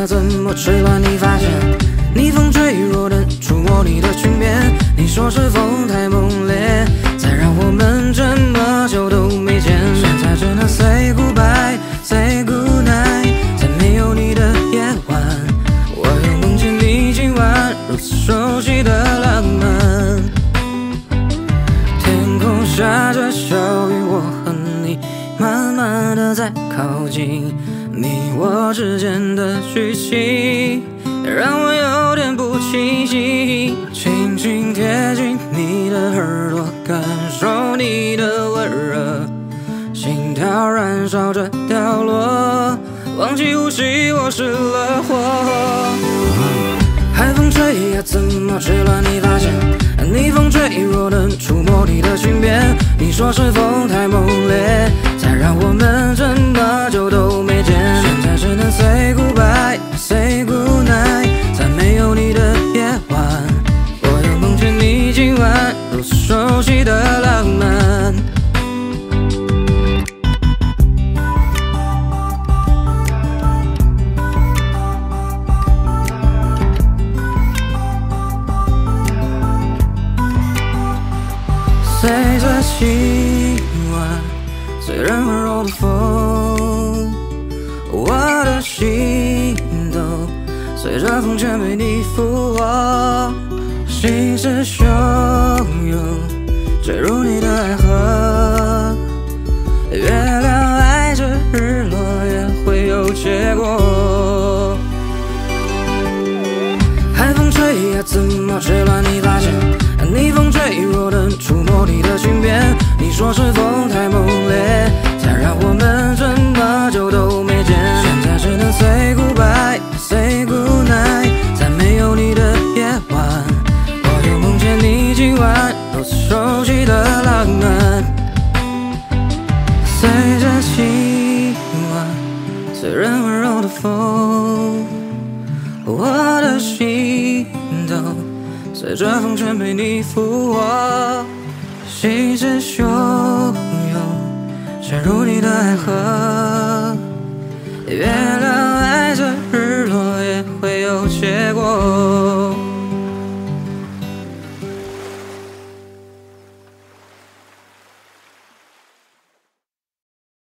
呀，怎么吹乱你发现？逆风吹若能触摸你的裙边，你说是风太猛烈，才让我们这么久都没见。现在只能 say goodbye say good night， 在没有你的夜晚，我又梦见你今晚如此熟悉的浪漫。天空下着小雨，我和你慢慢的在靠近，你我之间的剧情让我有点不清晰。轻轻贴近你的耳朵，感受你的温热，心跳燃烧着掉落，忘记呼吸，我失了火。海风吹呀，怎么吹乱你发现？逆风吹若能触摸你的裙边，你说是风太猛烈，才让我们这么久都没见。现在只能 say goodbye say good night， 在没有你的夜晚，我又梦见你今晚如此熟悉的浪漫。随着今晚虽然温柔的风，我的心都随着风卷被你抚摸，心是汹涌坠入你的爱河，月亮爱着日落也会有结果。海风吹呀，怎么吹乱你发现？逆风吹若能触摸你的裙边，你说是风太猛烈，才让我们这么久都没见。现在只能 say goodbye say good night， 在没有你的夜晚，我又梦见你今晚如此熟悉的浪漫。随着今晚虽然温柔的风，我的心都随着风卷被你抚摸，心是汹涌陷入你的爱河，月亮